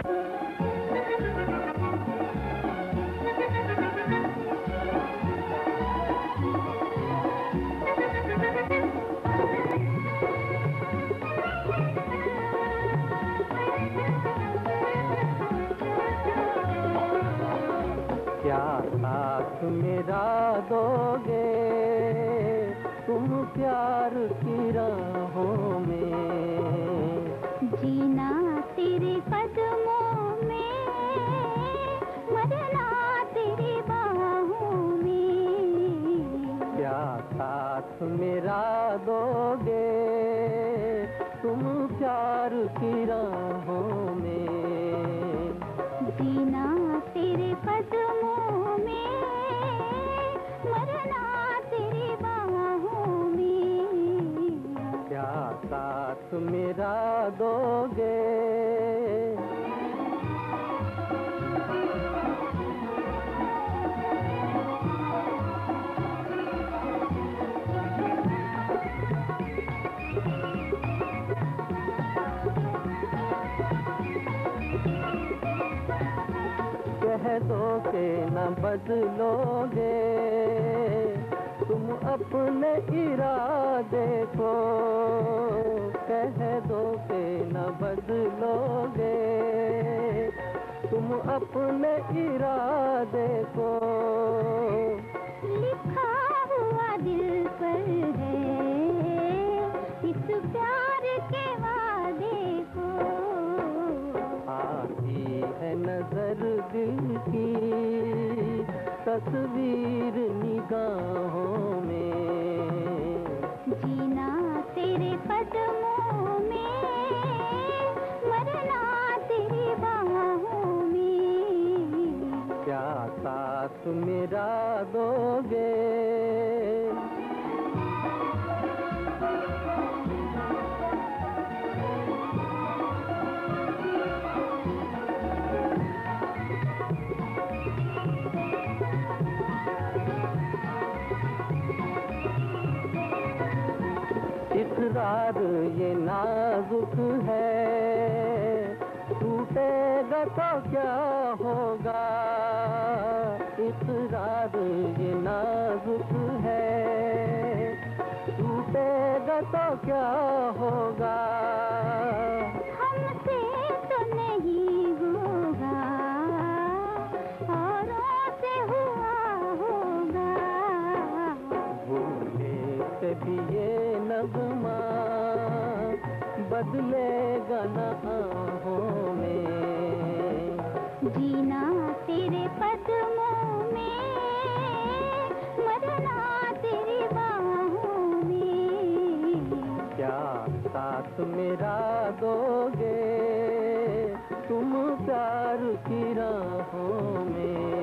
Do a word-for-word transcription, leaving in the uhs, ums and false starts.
क्या साथ मेरा दोगे तुम प्यार की राहों में? जीना तेरे कदमों में, मरना तेरी बाहों में। क्या साथ मेरा दोगे तुम प्यार की राहों में? जीना तेरे कदमों में, मरना तेरी बाहों में। क्या साथ मेरा दोगे? कह दो के न बदलोगे तुम अपने इरादे को। कह दो के न बदलोगे तुम अपने इरादे को। लिखा हुआ दिल पर है इस प्यार के वादे को। आती है नजर दिल की तस्वीर निगाहों में। जीना तेरे कदमों में, मरना तेरी बाहों में। क्या साथ मेरा दोगे? इकरार ये नाजुक है, टूटेगा तो क्या होगा। इकरार ये नाजुक है, टूटेगा तो क्या होगा। हमसे तो नहीं होगा, औरों से हुआ होगा। भूले से भी ये नगमा बदलेगा न आहों में। जीना तेरे कदमों में, मरना तेरी बाहों में। क्या साथ मेरा दोगे तुम प्यार की राहों में?